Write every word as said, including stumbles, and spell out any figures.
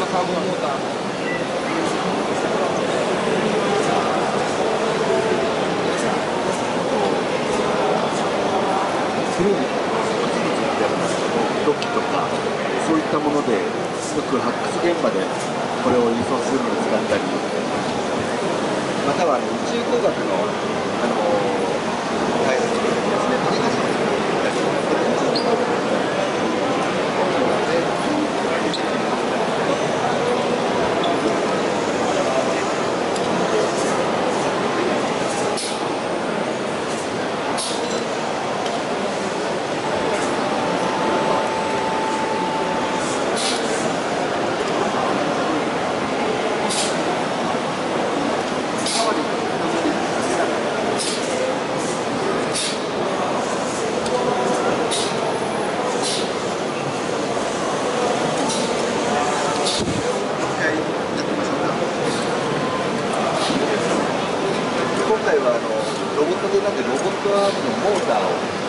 サーボモーターの古い土器とかそういったものでよく発掘現場でこれを輸送するのに使ったり、またはあの宇宙工学のあの開発にですね、種子島に行ったり今回はあのロボットでなんでロボットアームのモーターを